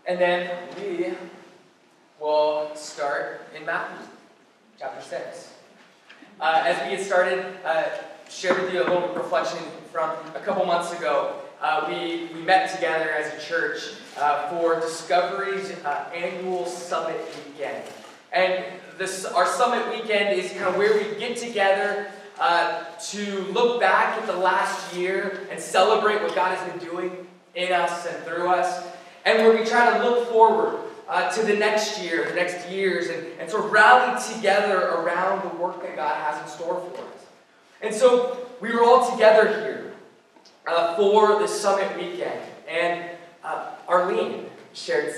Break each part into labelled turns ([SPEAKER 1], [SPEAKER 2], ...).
[SPEAKER 1] And then we will start in Matthew, chapter 6. As we get started, share with you a little reflection from a couple months ago. We met together as a church for Discovery's annual summit weekend. And our summit weekend is kind of where we get together to look back at the last year and celebrate what God has been doing in us and through us. And where we try to look forward to the next year, the next years, and sort of rally together around the work that God has in store for us. And so we were all together here for the summit weekend. And Arlene shared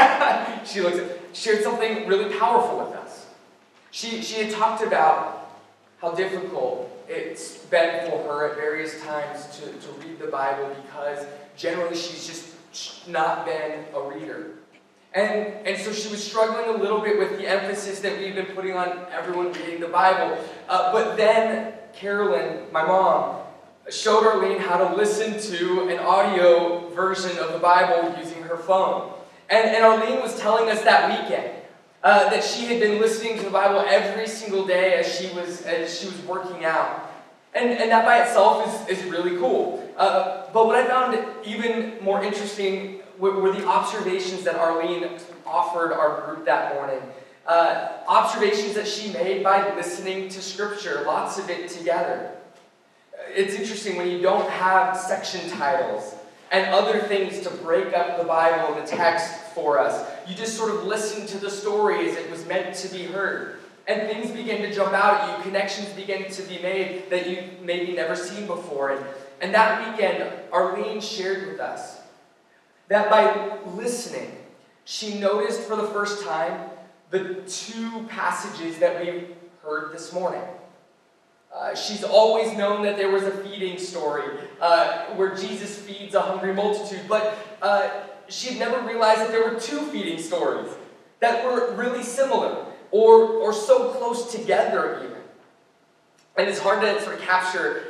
[SPEAKER 1] something really powerful with us. She had talked about how difficult it's been for her at various times to read the Bible because generally she's just not been a reader. And so she was struggling a little bit with the emphasis that we've been putting on everyone reading the Bible. But then Carolyn, my mom, showed Arlene how to listen to an audio version of the Bible using her phone. And Arlene was telling us that weekend that she had been listening to the Bible every single day as she was working out. And that by itself is really cool. But what I found even more interesting were the observations that Arlene offered our group that morning. Observations that she made by listening to Scripture, lots of it together. It's interesting when you don't have section titles and other things to break up the Bible and the text for us. You just sort of listen to the story as it was meant to be heard. And things begin to jump out at you. Connections begin to be made that you've maybe never seen before. And that weekend, Arlene shared with us that by listening, she noticed for the first time the two passages that we heard this morning. She's always known that there was a feeding story where Jesus feeds a hungry multitude, but she had never realized that there were two feeding stories that were really similar or so close together even. And it's hard to sort of capture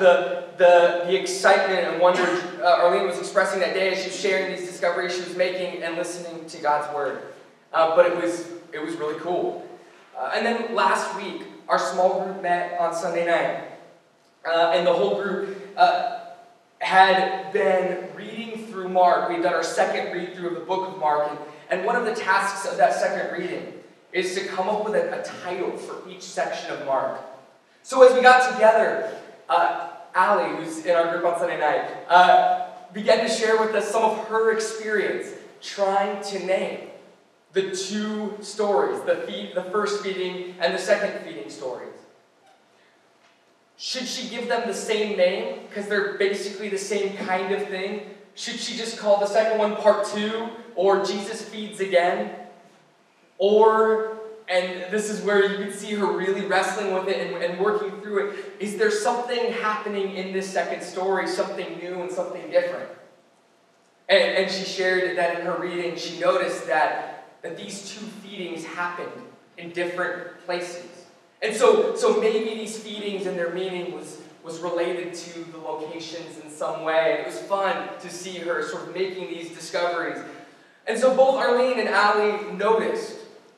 [SPEAKER 1] the excitement and wonder Arlene was expressing that day as she was sharing these discoveries she was making and listening to God's Word. But it was really cool. And then last week, our small group met on Sunday night. And the whole group had been reading through Mark. We've done our second read through of the book of Mark. And one of the tasks of that second reading is to come up with a title for each section of Mark. So as we got together, Allie, who's in our group on Sunday night, began to share with us some of her experience trying to name the two stories, the first feeding and the second feeding stories. Should she give them the same name because they're basically the same kind of thing? Should she just call the second one Part 2 or Jesus Feeds Again? Or, and this is where you can see her really wrestling with it and working through it, is there something happening in this second story, something new and something different? And she shared that in her reading, she noticed that these two feedings happened in different places. And so maybe these feedings and their meaning was related to the locations in some way. And it was fun to see her sort of making these discoveries. And so both Arlene and Allie noticed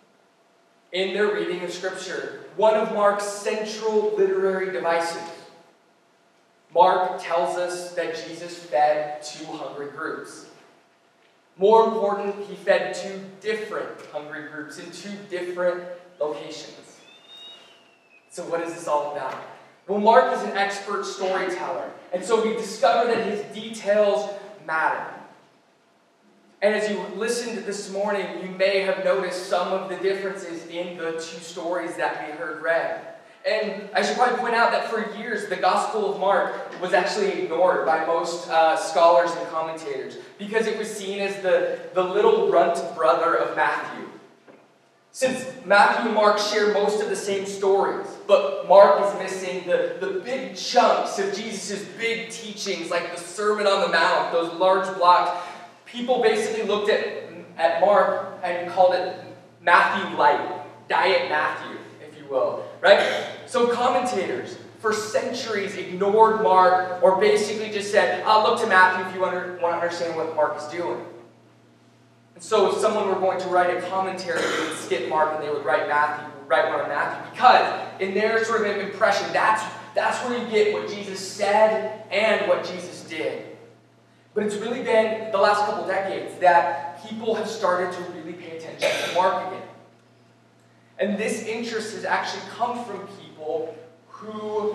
[SPEAKER 1] in their reading of Scripture one of Mark's central literary devices. Mark tells us that Jesus fed two hungry groups. More important, he fed two different hungry groups in two different locations. So what is this all about? Well, Mark is an expert storyteller, and so we discover that his details matter. And as you listened this morning, you may have noticed some of the differences in the two stories that we heard read. And I should probably point out that for years, the Gospel of Mark was actually ignored by most scholars and commentators because it was seen as the little runt brother of Matthew. Since Matthew and Mark share most of the same stories, but Mark is missing the big chunks of Jesus' big teachings, like the Sermon on the Mount, those large blocks, people basically looked at Mark and called it Matthew Light, Diet Matthew, if you will, right? So commentators for centuries ignored Mark or basically just said, look to Matthew if you want to understand what Mark is doing. And so if someone were going to write a commentary, they would skip Mark and they would write one on Matthew, because in their sort of impression, that's where you get what Jesus said and what Jesus did. But it's really been the last couple decades that people have started to really pay attention to Mark again. And this interest has actually come from people who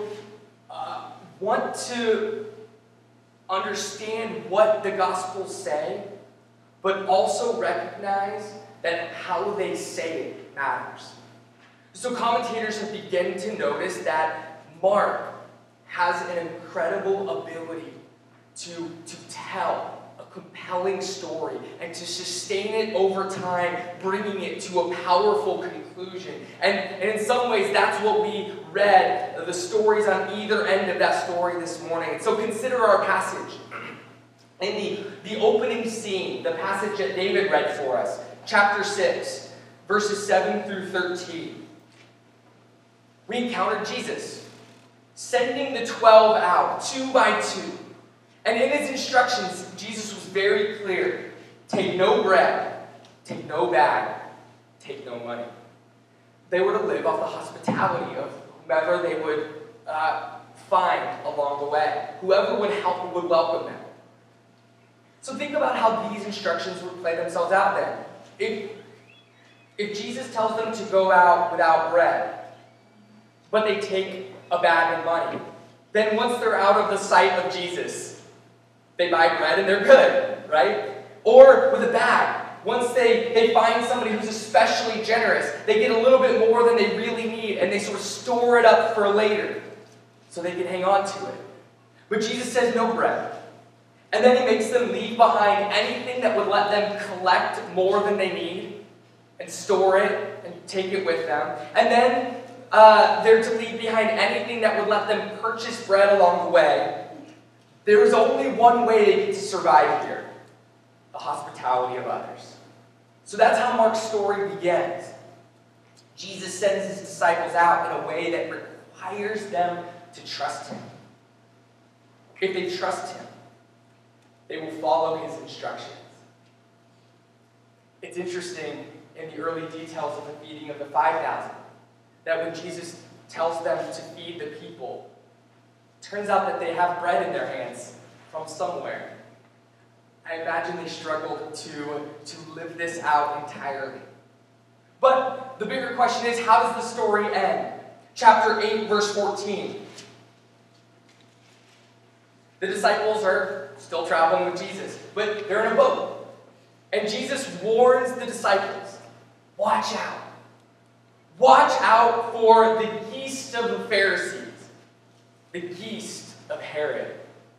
[SPEAKER 1] want to understand what the Gospels say, but also recognize that how they say it matters. So commentators have begun to notice that Mark has an incredible ability to tell a compelling story and to sustain it over time, bringing it to a powerful conclusion. And in some ways, that's what we read, the stories on either end of that story this morning. And so consider our passage. In the opening scene, the passage that David read for us, chapter 6, verses 7 through 13, we encountered Jesus sending the 12 out, 2 by 2. And in his instructions, Jesus was very clear. Take no bread, take no bag, take no money. They were to live off the hospitality of whomever they would find along the way. Whoever would help would welcome them. So think about how these instructions would play themselves out then. If Jesus tells them to go out without bread, but they take a bag of money, then once they're out of the sight of Jesus, they buy bread and they're good, right? Or with a bag, once they find somebody who's especially generous, they get a little bit more than they really need, and they sort of store it up for later so they can hang on to it. But Jesus says no bread. And then he makes them leave behind anything that would let them collect more than they need and store it and take it with them. And then they're to leave behind anything that would let them purchase bread along the way. There is only one way they get to survive here: the hospitality of others. So that's how Mark's story begins. Jesus sends his disciples out in a way that requires them to trust him. If they trust him, they will follow his instructions. It's interesting in the early details of the feeding of the 5,000 that when Jesus tells them to feed the people, it turns out that they have bread in their hands from somewhere. I imagine they struggled to live this out entirely. But the bigger question is, how does the story end? Chapter 8, verse 14. The disciples are still traveling with Jesus, but they're in a boat. And Jesus warns the disciples, watch out. Watch out for the yeast of the Pharisees, the yeast of Herod.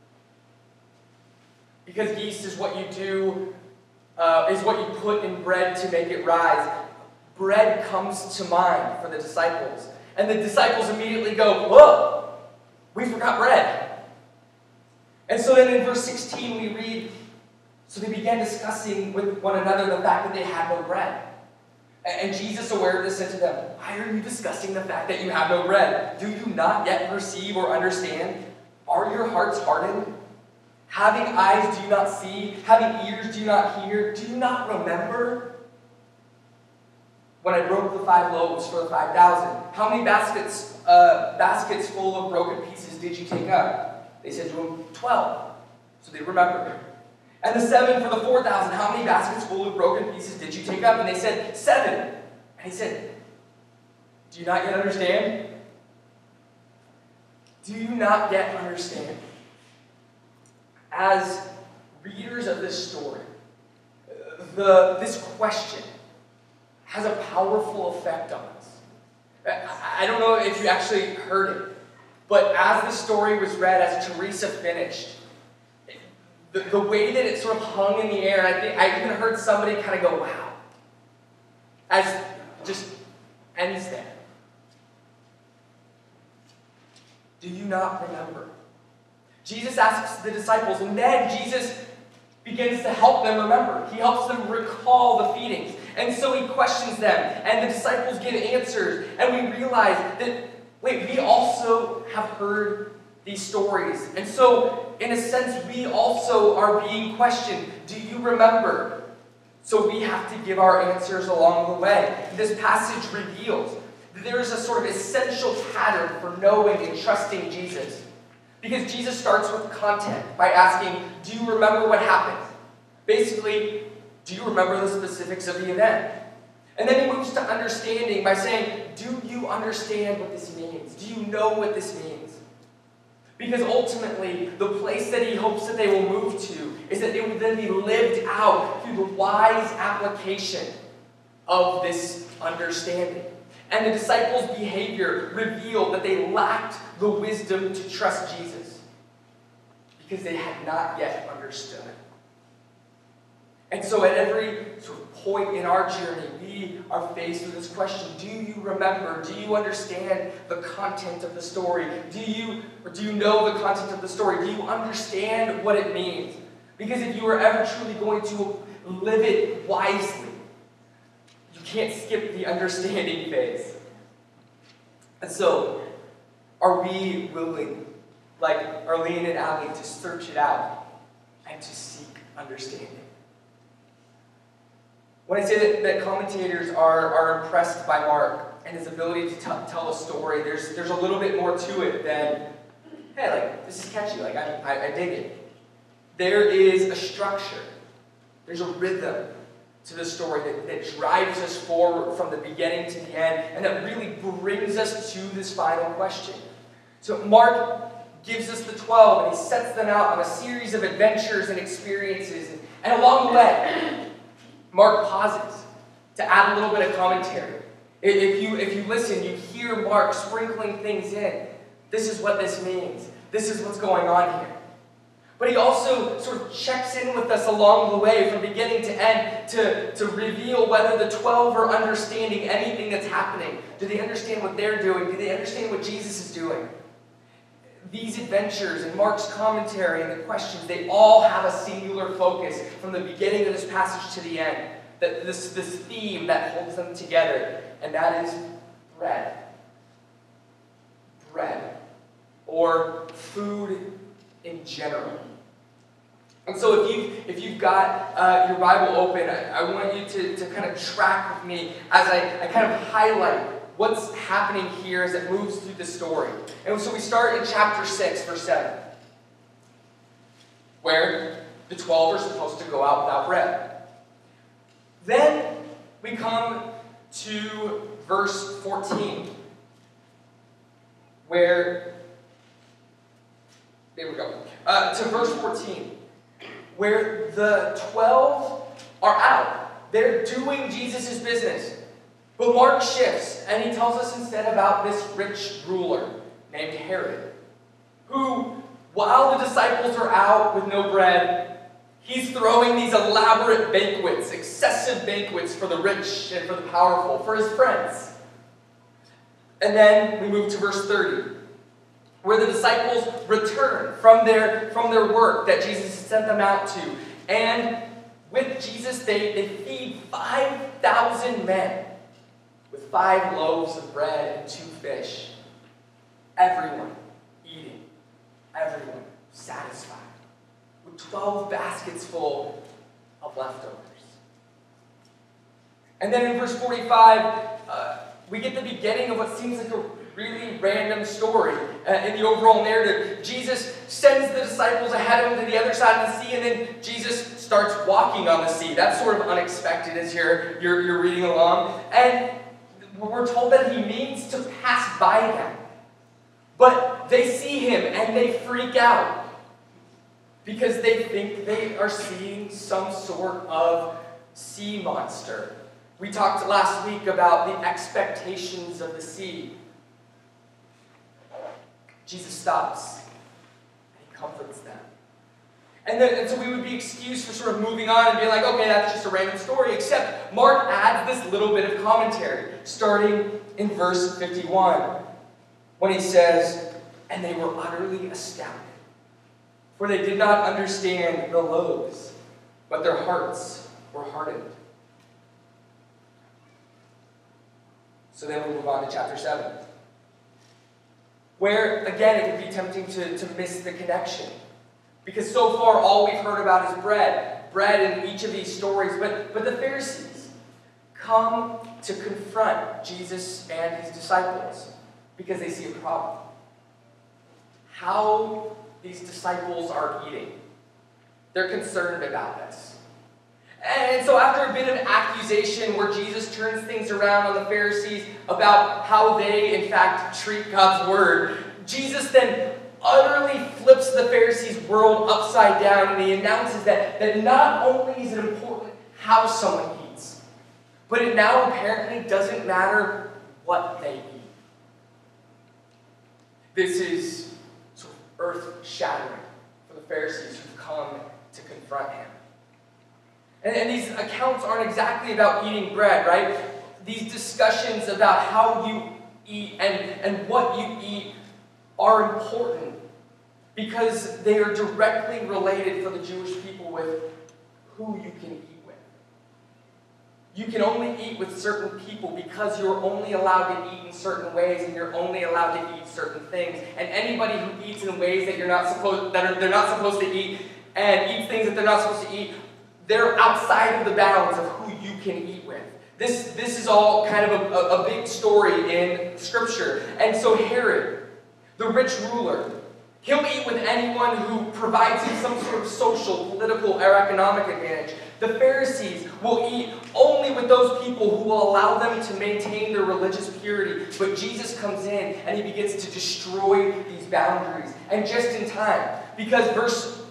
[SPEAKER 1] Because yeast is what you do, is what you put in bread to make it rise. Bread comes to mind for the disciples. And the disciples immediately go, whoa, we forgot bread. And so then in verse 16 we read, so they began discussing with one another the fact that they had no bread. And Jesus, aware of this, said to them, why are you discussing the fact that you have no bread? Do you not yet perceive or understand? Are your hearts hardened? Having eyes, do you not see? Having ears, do you not hear? Do you not remember? When I broke the 5 loaves for the 5,000, how many baskets full of broken pieces did you take up? They said to him, 12. So they remembered. And the 7 for the 4,000, how many baskets full of broken pieces did you take up? And they said, 7. And he said, do you not yet understand? Do you not yet understand? As readers of this story, this question has a powerful effect on us. I don't know if you actually heard it, but as the story was read, as Teresa finished, the way that it sort of hung in the air, I even heard somebody kind of go, wow, as it just ends there. Do you not remember? Jesus asks the disciples, and then Jesus begins to help them remember. He helps them recall the feedings. And so he questions them, and the disciples give answers, and we realize that, wait, we also have heard these stories. And so, in a sense, we also are being questioned. Do you remember? So we have to give our answers along the way. This passage reveals that there is a sort of essential pattern for knowing and trusting Jesus. Because Jesus starts with content by asking, do you remember what happened? Basically, do you remember the specifics of the event? And then he moves to understanding by saying, do you understand what this means? Do you know what this means? Because ultimately, the place that he hopes that they will move to is that they will then be lived out through the wise application of this understanding. And the disciples' behavior revealed that they lacked the wisdom to trust Jesus because they had not yet understood. And so at every sort of point in our journey, we are faced with this question: do you remember? Do you understand the content of the story? Do you know the content of the story? Do you understand what it means? Because if you are ever truly going to live it wisely, you can't skip the understanding phase. And so, are we willing, like Arlene and Allie, to search it out and to seek understanding? When I say that commentators are impressed by Mark and his ability to tell a story, there's a little bit more to it than, hey, like, this is catchy, like, I dig it. There is a structure. There's a rhythm to the story that drives us forward from the beginning to the end, and that really brings us to this final question. So Mark gives us the 12, and he sets them out on a series of adventures and experiences, and along the way, Mark pauses to add a little bit of commentary. If you listen, you hear Mark sprinkling things in. This is what this means. This is what's going on here. But he also sort of checks in with us along the way from beginning to end to reveal whether the 12 are understanding anything that's happening. Do they understand what they're doing? Do they understand what Jesus is doing? These adventures and Mark's commentary and the questions, they all have a singular focus from the beginning of this passage to the end. This theme that holds them together, and that is bread. Bread. Or food in general. And so if you've got your Bible open, I want you to kind of track with me as I kind of highlight what's happening here as it moves through the story. And so we start in chapter 6, verse 7, where the 12 are supposed to go out without bread. Then we come to verse 14, where, there we go, to verse 14, where the 12 are out. They're doing Jesus' business. But Mark shifts, and he tells us instead about this rich ruler named Herod, who, while the disciples are out with no bread, he's throwing these elaborate banquets, excessive banquets for the rich and for the powerful, for his friends. And then we move to verse 30, where the disciples return from their work that Jesus sent them out to. And with Jesus, they feed 5,000 men with 5 loaves of bread and 2 fish. Everyone eating. Everyone satisfied. With 12 baskets full of leftovers. And then in verse 45, we get the beginning of what seems like a really random story in the overall narrative. Jesus sends the disciples ahead of him to the other side of the sea, and then Jesus starts walking on the sea. That's sort of unexpected as you're reading along. And we're told that he means to pass by them. But they see him and they freak out because they think they are seeing some sort of sea monster. We talked last week about the expectations of the sea. Jesus stops and he comforts them. And so we would be excused for sort of moving on and being like, okay, that's just a random story, except Mark adds this little bit of commentary, starting in verse 51, when he says, and they were utterly astounded, for they did not understand the loaves, but their hearts were hardened. So then we move on to chapter 7, where, again, it would be tempting to miss the connection. Because so far, all we've heard about is bread. bread in each of these stories, but the Pharisees come to confront Jesus and his disciples because they see a problem. How these disciples are eating. They're concerned about this. And so after a bit of accusation where Jesus turns things around on the Pharisees about how they, in fact, treat God's word, Jesus then utterly flips the Pharisees' world upside down, and he announces that not only is it important how someone eats, but it now apparently doesn't matter what they eat. This is sort of earth-shattering for the Pharisees who've come to confront him. And these accounts aren't exactly about eating bread, right? These discussions about how you eat and what you eat are important because they are directly related for the Jewish people with who you can eat with. You can only eat with certain people because you're only allowed to eat in certain ways, and you're only allowed to eat certain things. And anybody who eats in ways that they're not supposed to eat and eats things that they're not supposed to eat, they're outside of the bounds of who you can eat with. This is all kind of a big story in Scripture. And so Herod, the rich ruler, he'll eat with anyone who provides him some sort of social, political, or economic advantage. The Pharisees will eat only with those people who will allow them to maintain their religious purity. But Jesus comes in and he begins to destroy these boundaries. And just in time, because verse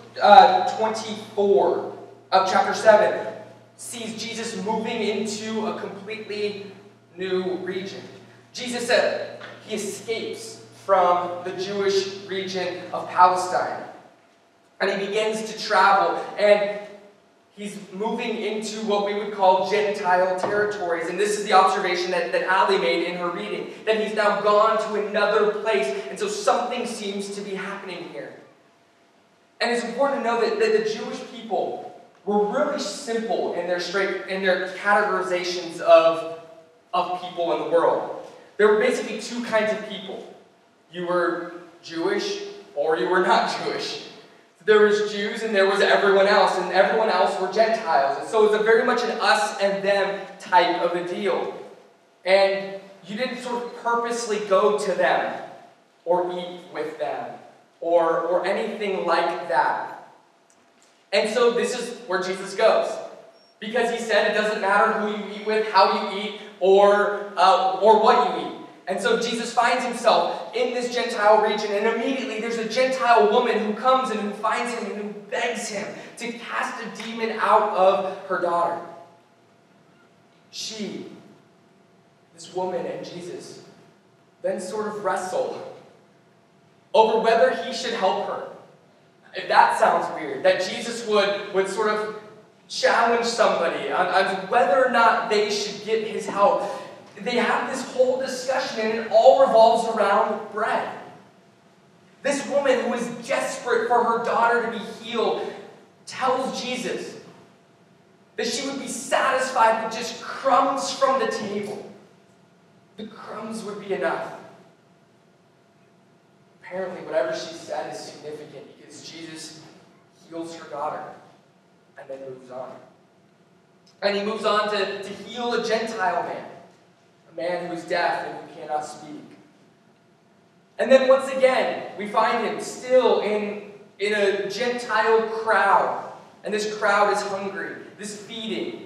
[SPEAKER 1] 24 of chapter 7 sees Jesus moving into a completely new region. Jesus said he escapes from the Jewish region of Palestine. And he begins to travel, and he's moving into what we would call Gentile territories. And this is the observation that Ali made in her reading, that he's now gone to another place, and so something seems to be happening here. And it's important to know that the Jewish people were really simple in their categorizations of people in the world. There were basically two kinds of people. You were Jewish or you were not Jewish. There was Jews and there was everyone else, and everyone else were Gentiles. And so it was very much an us and them type of a deal. And you didn't sort of purposely go to them or eat with them or anything like that. And so this is where Jesus goes. Because he said it doesn't matter who you eat with, how you eat, or what you eat. And so Jesus finds himself in this Gentile region, and immediately there's a Gentile woman who comes and who finds him and who begs him to cast a demon out of her daughter. This woman and Jesus, then sort of wrestle over whether he should help her. If that sounds weird, that Jesus would sort of challenge somebody on whether or not they should get his help. They have this whole discussion, and it all revolves around bread. This woman who is desperate for her daughter to be healed tells Jesus that she would be satisfied with just crumbs from the table. The crumbs would be enough. Apparently, whatever she said is significant because Jesus heals her daughter and then moves on. And he moves on to heal a Gentile man. A man who is deaf and who cannot speak. And then once again, we find him still in a Gentile crowd. And this crowd is hungry. This feeding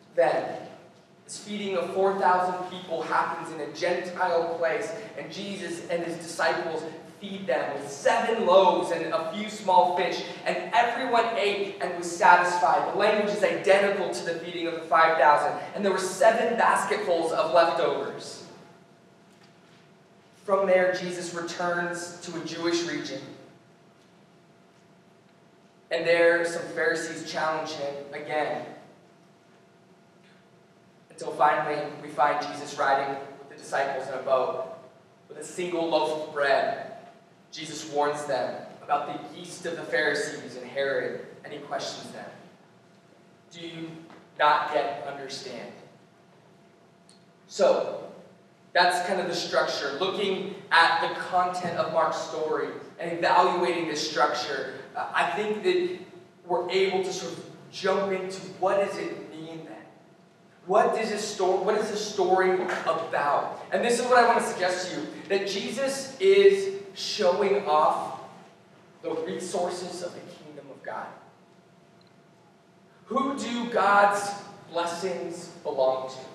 [SPEAKER 1] of 4,000 people happens in a Gentile place. And Jesus and his disciples feed them with 7 loaves and a few small fish. And everyone ate and was satisfied. The language is identical to the feeding of the 5,000. And there were 7 basketfuls of leftovers. From there, Jesus returns to a Jewish region. And there, some Pharisees challenge him again. Until finally, we find Jesus riding with the disciples in a boat with a single loaf of bread. Jesus warns them about the yeast of the Pharisees and Herod, and he questions them. Do you not yet understand? So, that's kind of the structure. Looking at the content of Mark's story and evaluating this structure, I think that we're able to sort of jump into what does it mean then? What is this story about? And this is what I want to suggest to you, that Jesus is showing off the resources of the kingdom of God. Who do God's blessings belong to?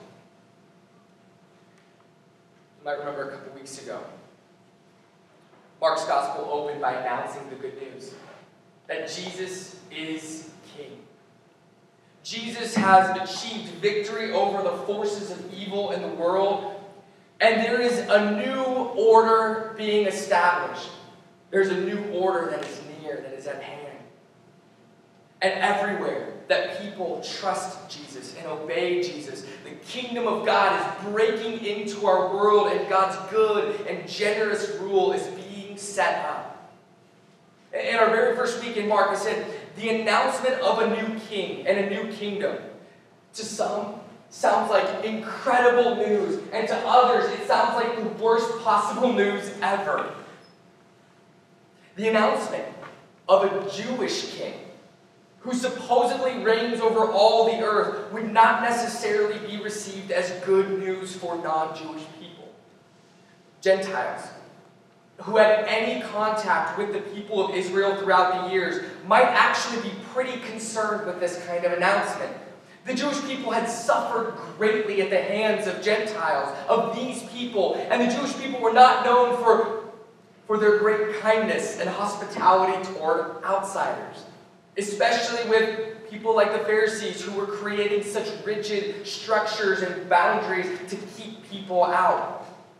[SPEAKER 1] You might remember a couple weeks ago, Mark's gospel opened by announcing the good news that Jesus is king. Jesus has achieved victory over the forces of evil in the world, and there is a new order being established. There's a new order that is near, that is at hand. And everywhere that people trust Jesus and obey Jesus, the kingdom of God is breaking into our world, and God's good and generous rule is being set up. In our very first week in Mark, it said, the announcement of a new king and a new kingdom. To some, sounds like incredible news, and to others, it sounds like the worst possible news ever. The announcement of a Jewish king who supposedly reigns over all the earth would not necessarily be received as good news for non-Jewish people. Gentiles who had any contact with the people of Israel throughout the years might actually be pretty concerned with this kind of announcement. The Jewish people had suffered greatly at the hands of Gentiles, of these people, and the Jewish people were not known for their great kindness and hospitality toward outsiders, especially with people like the Pharisees who were creating such rigid structures and boundaries to keep people out.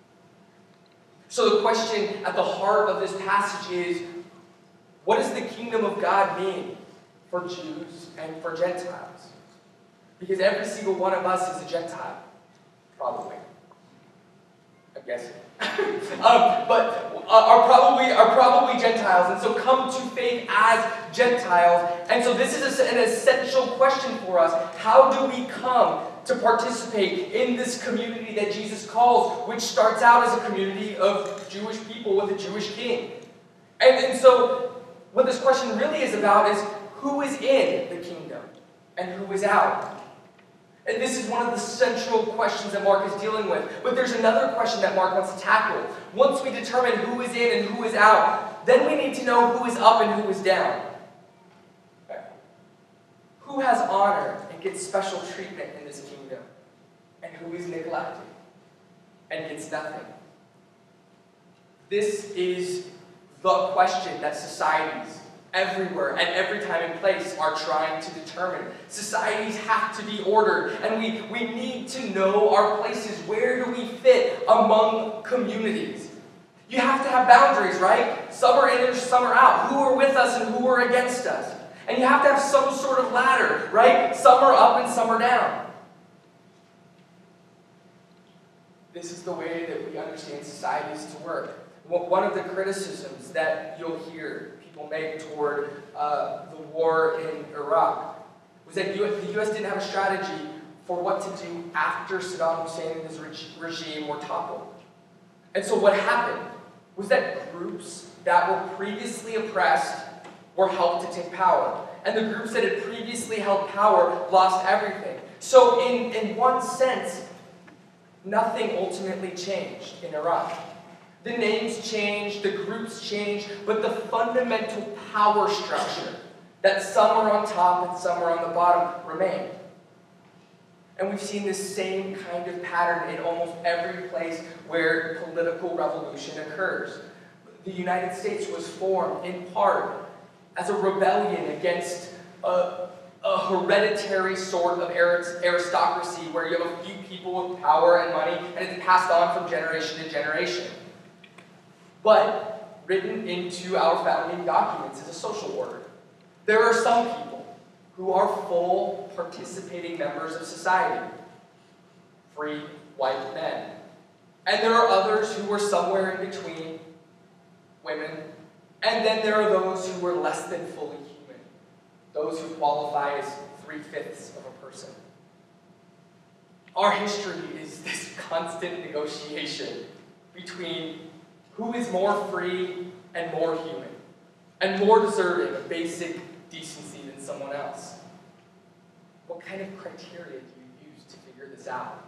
[SPEAKER 1] So the question at the heart of this passage is, what does the kingdom of God mean for Jews and for Gentiles? Because every single one of us is a Gentile, probably. I'm guessing. But are probably Gentiles, and so come to faith as Gentiles. And so this is an essential question for us. How do we come to participate in this community that Jesus calls, which starts out as a community of Jewish people with a Jewish king? And so what this question really is about is, who is in the kingdom and who is out? And this is one of the central questions that Mark is dealing with. But there's another question that Mark wants to tackle. Once we determine who is in and who is out, then we need to know who is up and who is down. Okay. Who has honor and gets special treatment in this kingdom? And who is neglected and gets nothing? This is the question that societies everywhere and every time and place are trying to determine. Societies have to be ordered, and we need to know our places. Where do we fit among communities? You have to have boundaries, right? Some are in and some are out. Who are with us and who are against us? And you have to have some sort of ladder, right? Some are up and some are down. This is the way that we understand societies to work. One of the criticisms that you'll hear people make toward the war in Iraq was that the U.S. didn't have a strategy for what to do after Saddam Hussein and his regime were toppled. And so what happened was that groups that were previously oppressed were helped to take power. And the groups that had previously held power lost everything. So in one sense, nothing ultimately changed in Iraq. The names changed, the groups changed, but the fundamental power structure, that some are on top and some are on the bottom, remained. And we've seen this same kind of pattern in almost every place where political revolution occurs. The United States was formed in part as a rebellion against a hereditary sort of aristocracy where you have a few people with power and money, and it's passed on from generation to generation. But written into our founding documents is a social order. There are some people who are full participating members of society, free white men. And there are others who are somewhere in between, women. And then there are those who are less than fully human, those who qualify as 3/5 of a person. Our history is this constant negotiation between who is more free and more human, and more deserving of basic decency than someone else. What kind of criteria do you use to figure this out?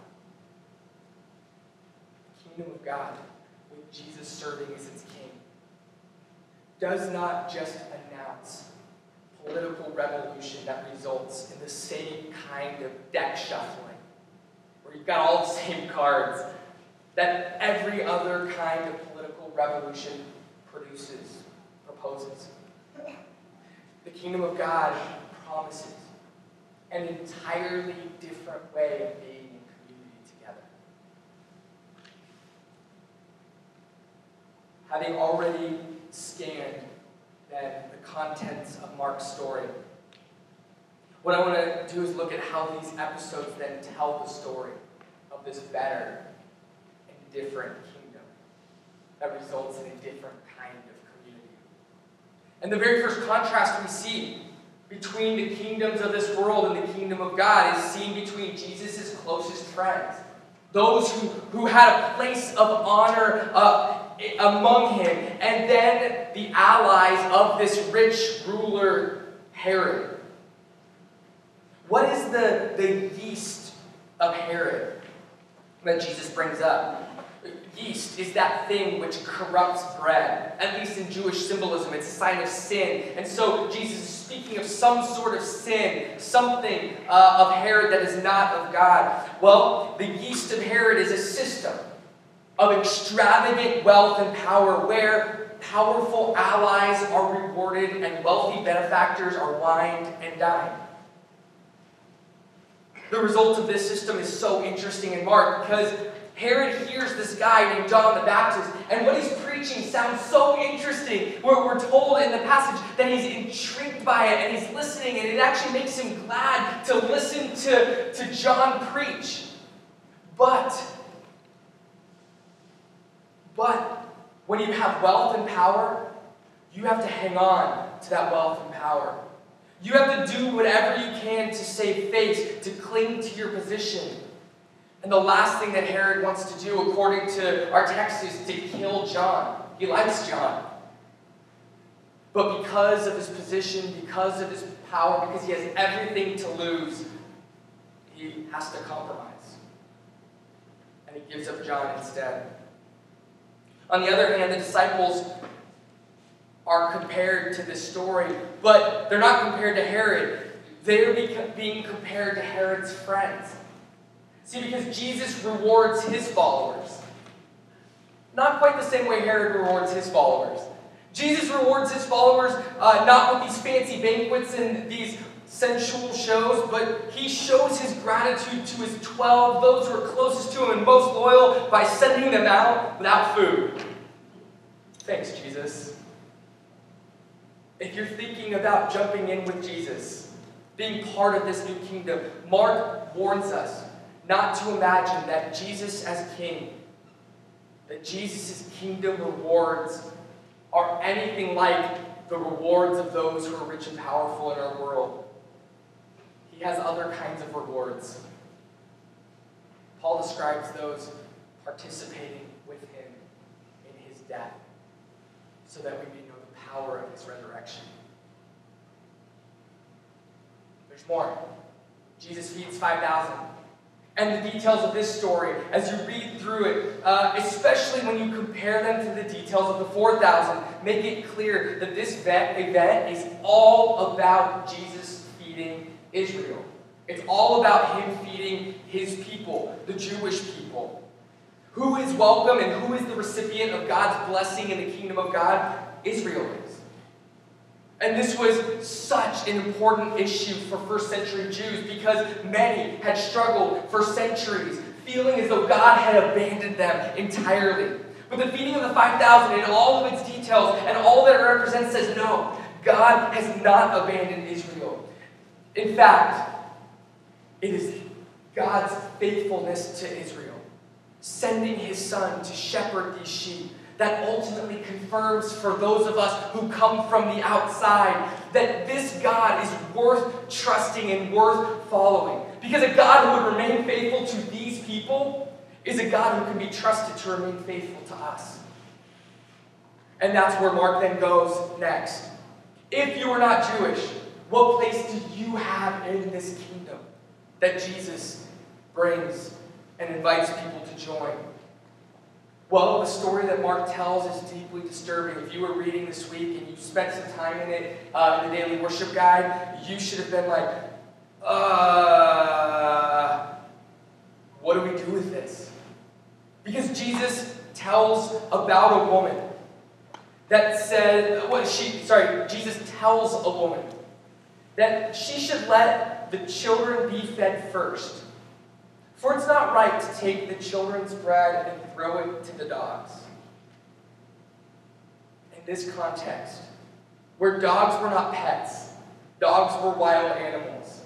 [SPEAKER 1] The kingdom of God, with Jesus serving as its king, does not just announce political revolution that results in the same kind of deck shuffling, where you've got all the same cards that every other kind of political revolution proposes. The kingdom of God promises an entirely different way of being in community together. Having already scanned then the contents of Mark's story, what I want to do is look at how these episodes then tell the story of this better and different kingdom that results in a different kind of community. And the very first contrast we see between the kingdoms of this world and the kingdom of God is seen between Jesus' closest friends, those who had a place of honor among him, and then the allies of this rich ruler, Herod. What is the yeast of Herod that Jesus brings up? Yeast is that thing which corrupts bread. At least in Jewish symbolism, it's a sign of sin. And so Jesus is speaking of some sort of sin, something of Herod that is not of God. Well, the yeast of Herod is a system of extravagant wealth and power where powerful allies are rewarded and wealthy benefactors are wined and dined. The result of this system is so interesting in Mark because Herod hears this guy named John the Baptist, and what he's preaching sounds so interesting. We're told in the passage that he's intrigued by it, and he's listening, and it actually makes him glad to listen to John preach. But when you have wealth and power, you have to hang on to that wealth and power. You have to do whatever you can to save face, to cling to your position. And the last thing that Herod wants to do, according to our text, is to kill John. He likes John. But because of his position, because of his power, because he has everything to lose, he has to compromise. And he gives up John instead. On the other hand, the disciples are compared to this story, but they're not compared to Herod. They're being compared to Herod's friends. See, because Jesus rewards his followers. Not quite the same way Herod rewards his followers. Jesus rewards his followers not with these fancy banquets and these sensual shows, but he shows his gratitude to his 12, those who are closest to him and most loyal, by sending them out without food. Thanks, Jesus. If you're thinking about jumping in with Jesus, being part of this new kingdom, Mark warns us not to imagine that Jesus as king, that Jesus' kingdom rewards are anything like the rewards of those who are rich and powerful in our world. He has other kinds of rewards. Paul describes those participating with him in his death, so that we may know the power of his resurrection. There's more. Jesus feeds 5,000. And the details of this story, as you read through it, especially when you compare them to the details of the 4,000, make it clear that this event is all about Jesus feeding Israel. It's all about him feeding his people, the Jewish people. Who is welcome and who is the recipient of God's blessing in the kingdom of God? Israel is. And this was such an important issue for first century Jews because many had struggled for centuries, feeling as though God had abandoned them entirely. But the feeding of the 5,000 in all of its details and all that it represents says no, God has not abandoned Israel. In fact, it is God's faithfulness to Israel, sending his son to shepherd these sheep, that ultimately confirms for those of us who come from the outside that this God is worth trusting and worth following. Because a God who would remain faithful to these people is a God who can be trusted to remain faithful to us. And that's where Mark then goes next. If you are not Jewish, what place do you have in this kingdom? that Jesus brings and invites people to join? Well, the story that Mark tells is deeply disturbing. If you were reading this week and you spent some time in it, in the daily worship guide, you should have been like, what do we do with this? Because Jesus tells about a woman that said, Jesus tells a woman that she should let the children be fed first. For it's not right to take the children's bread and throw it to the dogs. In this context, where dogs were not pets, dogs were wild animals,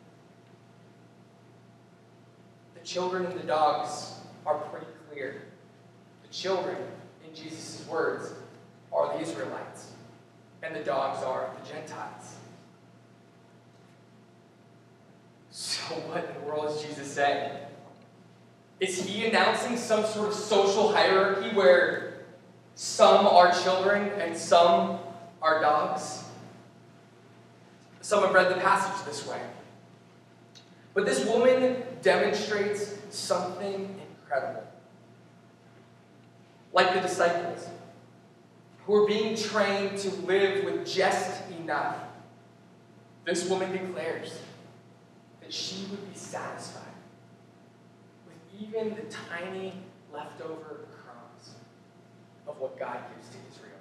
[SPEAKER 1] the children and the dogs are pretty clear. The children, in Jesus' words, are the Israelites, and the dogs are the Gentiles. So what in the world is Jesus saying? Is he announcing some sort of social hierarchy where some are children and some are dogs? Some have read the passage this way. But this woman demonstrates something incredible. Like the disciples, who are being trained to live with just enough, this woman declares that she would be satisfied with even the tiny leftover crumbs of what God gives to Israel.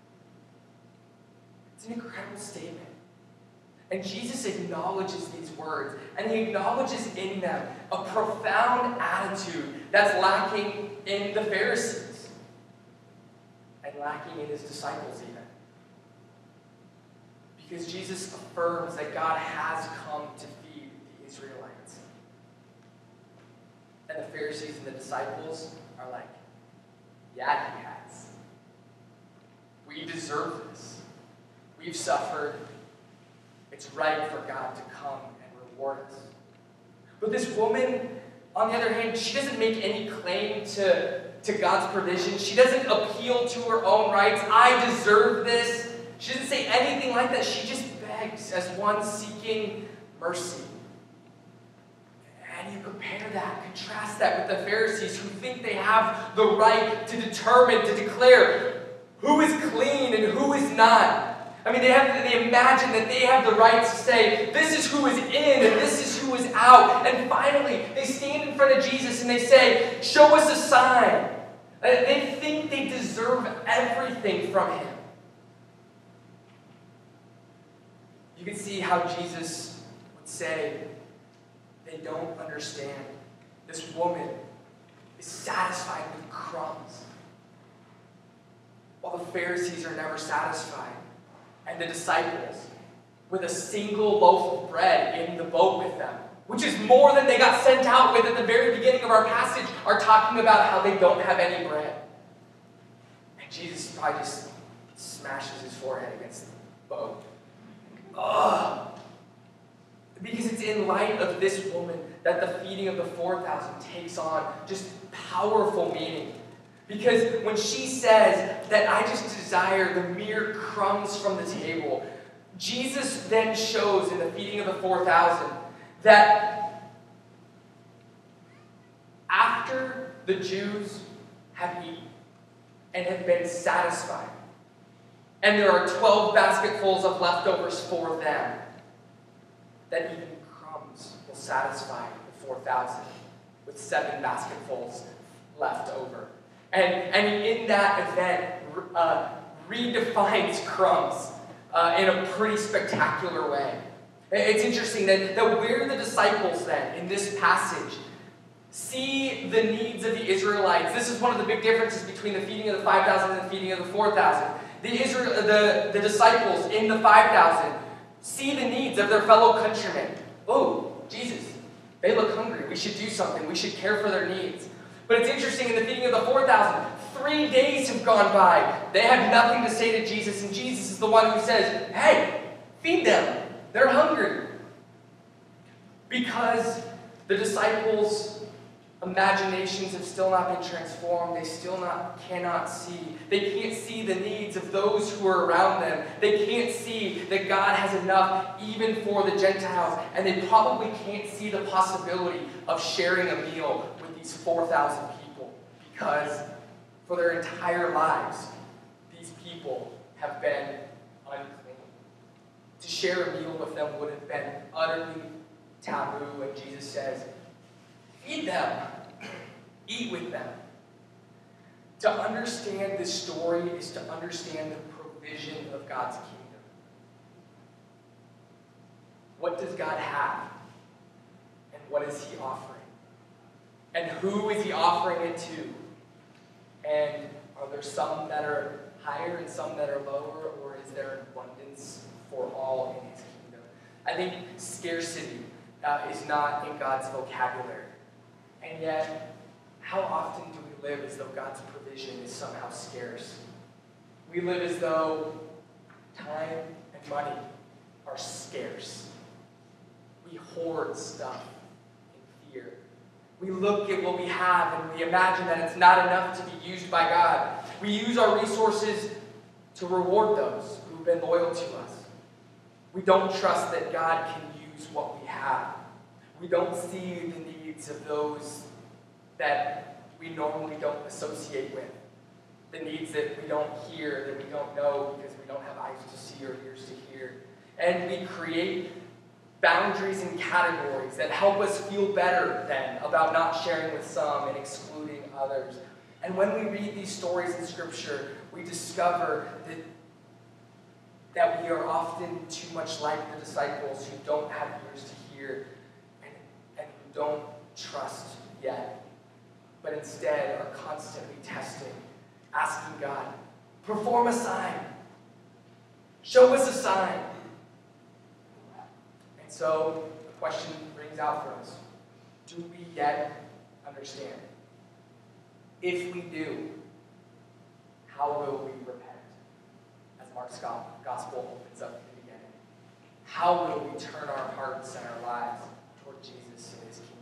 [SPEAKER 1] It's an incredible statement. And Jesus acknowledges these words, and he acknowledges in them a profound attitude that's lacking in the Pharisees and lacking in his disciples even. Because Jesus affirms that God has come to feed the Israelites. And the Pharisees and the disciples are like, yeah, he has. We deserve this. We've suffered. It's right for God to come and reward us. But this woman, on the other hand, she doesn't make any claim to God's provision. She doesn't appeal to her own rights. I deserve this. She doesn't say anything like that. She just begs as one seeking mercy. And you compare that, contrast that with the Pharisees who think they have the right to determine, to declare who is clean and who is not. I mean, they imagine that they have the right to say, this is who is in and this is who is out. And finally, they stand in front of Jesus and they say, show us a sign. They think they deserve everything from him. You can see how Jesus would say, they don't understand. This woman is satisfied with crumbs, while the Pharisees are never satisfied. And the disciples, with a single loaf of bread in the boat with them, which is more than they got sent out with at the very beginning of our passage, are talking about how they don't have any bread. And Jesus probably just smashes his forehead against the boat. Ugh! Because it's in light of this woman that the feeding of the 4,000 takes on just powerful meaning. Because when she says that I just desire the mere crumbs from the table, Jesus then shows in the feeding of the 4,000 that after the Jews have eaten and have been satisfied, and there are 12 basketfuls of leftovers for them, that even crumbs will satisfy the 4,000 with 7 basketfuls left over. And in that event, redefines crumbs in a pretty spectacular way. It's interesting that where the disciples then, in this passage, see the needs of the Israelites. This is one of the big differences between the feeding of the 5,000 and the feeding of the 4,000. The disciples in the 5,000 see the needs of their fellow countrymen. Oh, Jesus, they look hungry. We should do something. We should care for their needs. But it's interesting, in the feeding of the 4,000, 3 days have gone by. They have nothing to say to Jesus, and Jesus is the one who says, hey, feed them. They're hungry. Because the disciples Imaginations have still not been transformed. They cannot see. They can't see the needs of those who are around them. They can't see that God has enough even for the Gentiles. And they probably can't see the possibility of sharing a meal with these 4,000 people. Because for their entire lives, these people have been unclean. To share a meal with them would have been utterly taboo. And Jesus says, feed them. Eat with them. To understand this story is to understand the provision of God's kingdom. What does God have? And what is He offering? And who is He offering it to? And are there some that are higher and some that are lower? Or is there an abundance for all in His kingdom? I think scarcity is not in God's vocabulary. And yet, how often do we live as though God's provision is somehow scarce? We live as though time and money are scarce. We hoard stuff in fear. We look at what we have and we imagine that it's not enough to be used by God. We use our resources to reward those who've been loyal to us. We don't trust that God can use what we have. We don't see the needs of those that we normally don't associate with. The needs that we don't hear, that we don't know because we don't have eyes to see or ears to hear. And we create boundaries and categories that help us feel better then about not sharing with some and excluding others. And when we read these stories in Scripture, we discover that we are often too much like the disciples who don't have ears to hear and who don't trust yet, but instead are constantly testing, asking God, perform a sign. Show us a sign. And so the question rings out for us. Do we yet understand? If we do, how will we repent? As Mark's gospel opens up in the beginning. How will we turn our hearts and our lives toward Jesus and His kingdom?